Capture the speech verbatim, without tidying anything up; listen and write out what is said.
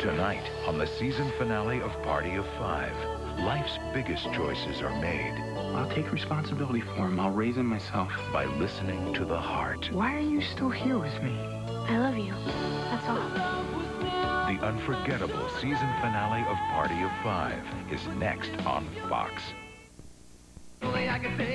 Tonight, on the season finale of Party of Five, life's biggest choices are made. I'll take responsibility for him. I'll raise him myself. By listening to the heart. Why are you still here with me? I love you. That's all. The unforgettable season finale of Party of Five is next on Fox. Only I can